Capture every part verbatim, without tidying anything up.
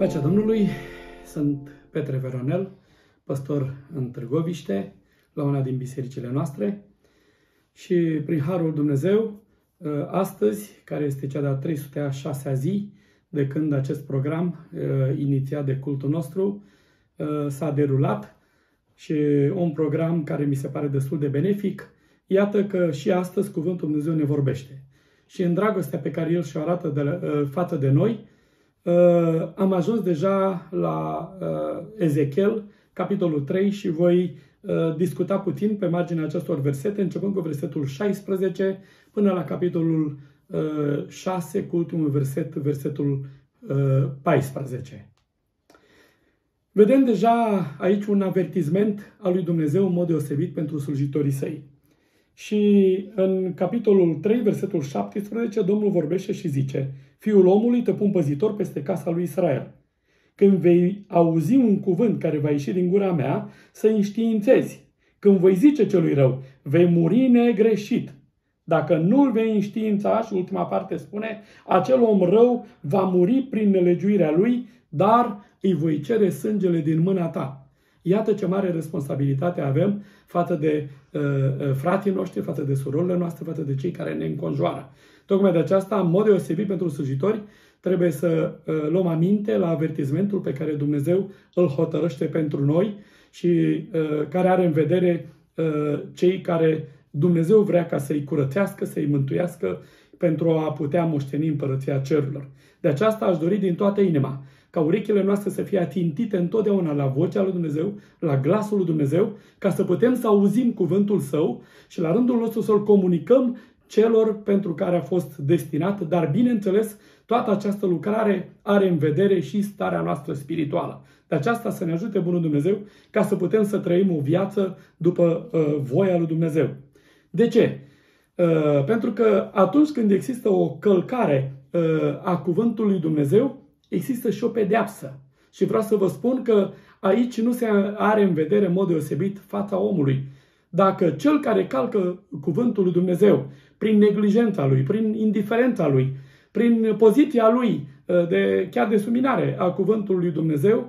Pacea Domnului, sunt Petre Veronel, păstor în Târgoviște, la una din bisericile noastre și prin Harul Dumnezeu, astăzi, care este cea de-a trei sute a șasea zi de când acest program inițiat de cultul nostru s-a derulat și un program care mi se pare destul de benefic, iată că și astăzi Cuvântul Dumnezeu ne vorbește. Și în dragostea pe care El și-o arată de, față de noi, Uh, am ajuns deja la uh, Ezechiel, capitolul trei, și voi uh, discuta puțin pe marginea acestor versete, începând cu versetul șaisprezece până la capitolul uh, șase, cu ultimul verset, versetul uh, paisprezece. Vedem deja aici un avertisment al lui Dumnezeu în mod deosebit pentru slujitorii săi. Și în capitolul trei, versetul șaptesprezece, Domnul vorbește și zice: Fiul omului, te pun păzitor peste casa lui Israel. Când vei auzi un cuvânt care va ieși din gura mea, să înștiințezi. Când voi zice celui rău, vei muri negreșit. Dacă nu-l vei înștiința, și ultima parte spune, acel om rău va muri prin nelegiuirea lui, dar îi voi cere sângele din mâna ta. Iată ce mare responsabilitate avem față de uh, frații noștri, față de surorile noastre, față de cei care ne înconjoară. Tocmai de aceasta, în mod deosebit pentru slujitori, trebuie să uh, luăm aminte la avertismentul pe care Dumnezeu îl hotărăște pentru noi și uh, care are în vedere uh, cei care Dumnezeu vrea ca să-i curățească, să-i mântuiască pentru a putea moșteni împărăția cerurilor. De aceasta aș dori din toată inima ca urechile noastre să fie atintite întotdeauna la vocea lui Dumnezeu, la glasul lui Dumnezeu, ca să putem să auzim cuvântul Său și la rândul nostru să-L comunicăm celor pentru care a fost destinat, dar bineînțeles, toată această lucrare are în vedere și starea noastră spirituală. De aceasta să ne ajute Bunul Dumnezeu ca să putem să trăim o viață după uh, voia lui Dumnezeu. De ce? Uh, pentru că atunci când există o călcare uh, a cuvântului lui Dumnezeu, există și o pedeapsă. Și vreau să vă spun că aici nu se are în vedere în mod deosebit fața omului. Dacă cel care calcă cuvântul lui Dumnezeu, prin neglijența lui, prin indiferența lui, prin poziția lui, de, chiar de suminare a cuvântului lui Dumnezeu,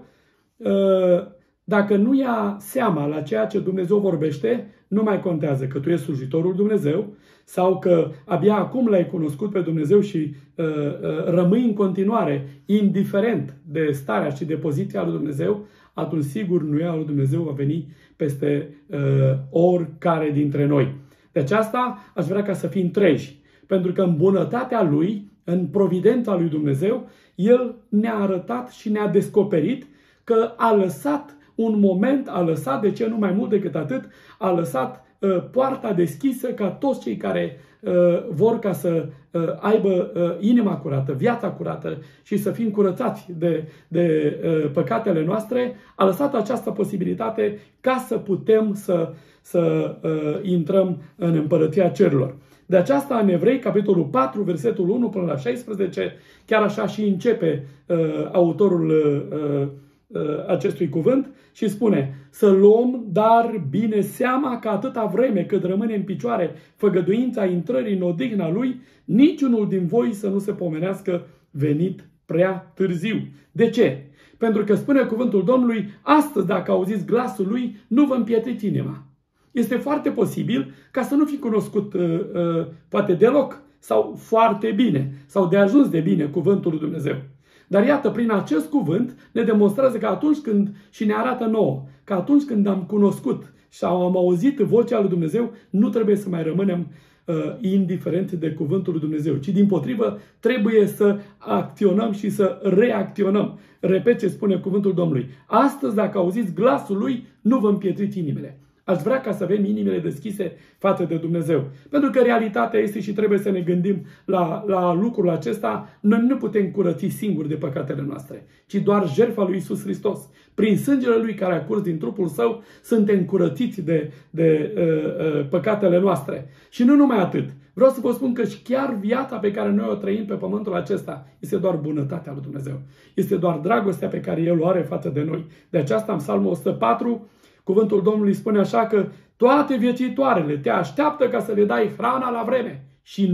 dacă nu ia seama la ceea ce Dumnezeu vorbește, nu mai contează că tu ești slujitorul Dumnezeu sau că abia acum l-ai cunoscut pe Dumnezeu și uh, uh, rămâi în continuare indiferent de starea și de poziția lui Dumnezeu, atunci sigur nuia lui Dumnezeu va veni peste uh, oricare dintre noi. De aceasta aș vrea ca să fim treji, pentru că în bunătatea Lui, în providența lui Dumnezeu, El ne-a arătat și ne-a descoperit că a lăsat un moment, a lăsat, de ce nu mai mult decât atât, a lăsat uh, poarta deschisă ca toți cei care uh, vor ca să uh, aibă uh, inima curată, viața curată și să fim curățați de, de uh, păcatele noastre, a lăsat această posibilitate ca să putem să, să uh, intrăm în împărăția cerurilor. De aceasta în Evrei, capitolul patru, versetul unu până la șaisprezece, chiar așa și începe uh, autorul uh, acestui cuvânt și spune: să luăm dar bine seama că atâta vreme cât rămâne în picioare făgăduința intrării în odihna Lui, niciunul din voi să nu se pomenească venit prea târziu. De ce? Pentru că spune cuvântul Domnului: astăzi dacă auziți glasul Lui, nu vă împietriți inima. Este foarte posibil ca să nu fi cunoscut uh, uh, poate deloc sau foarte bine sau de ajuns de bine cuvântul lui Dumnezeu. Dar iată, prin acest cuvânt ne demonstrează că atunci când, și ne arată nouă, că atunci când am cunoscut și am auzit vocea lui Dumnezeu, nu trebuie să mai rămânem uh, indiferenți de cuvântul lui Dumnezeu, ci dimpotrivă trebuie să acționăm și să reacționăm. Repet ce spune cuvântul Domnului: astăzi dacă auziți glasul Lui, nu vă împietriți inimile. Aș vrea ca să avem inimile deschise față de Dumnezeu. Pentru că realitatea este și trebuie să ne gândim la, la lucrul acesta. Noi nu putem curăți singuri de păcatele noastre, ci doar jertfa lui Iisus Hristos. Prin sângele Lui care a curs din trupul Său, suntem curățiți de, de uh, uh, păcatele noastre. Și nu numai atât. Vreau să vă spun că și chiar viața pe care noi o trăim pe pământul acesta este doar bunătatea lui Dumnezeu. Este doar dragostea pe care El o are față de noi. De aceasta în Psalmul o sută patru, cuvântul Domnului spune așa că toate viețitoarele te așteaptă ca să le dai hrana la vreme. Și noi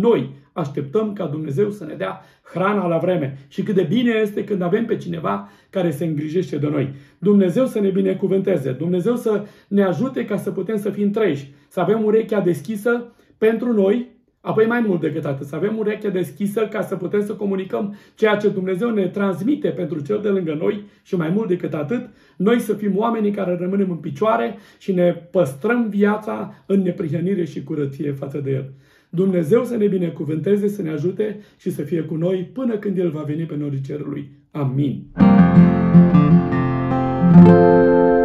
așteptăm ca Dumnezeu să ne dea hrana la vreme. Și cât de bine este când avem pe cineva care se îngrijește de noi. Dumnezeu să ne binecuvânteze, Dumnezeu să ne ajute ca să putem să fim treji, să avem urechea deschisă pentru noi, apoi mai mult decât atât, să avem urechea deschisă ca să putem să comunicăm ceea ce Dumnezeu ne transmite pentru cel de lângă noi și mai mult decât atât, noi să fim oamenii care rămânem în picioare și ne păstrăm viața în neprihănire și curăție față de El. Dumnezeu să ne binecuvânteze, să ne ajute și să fie cu noi până când El va veni pe norii cerului. Amin.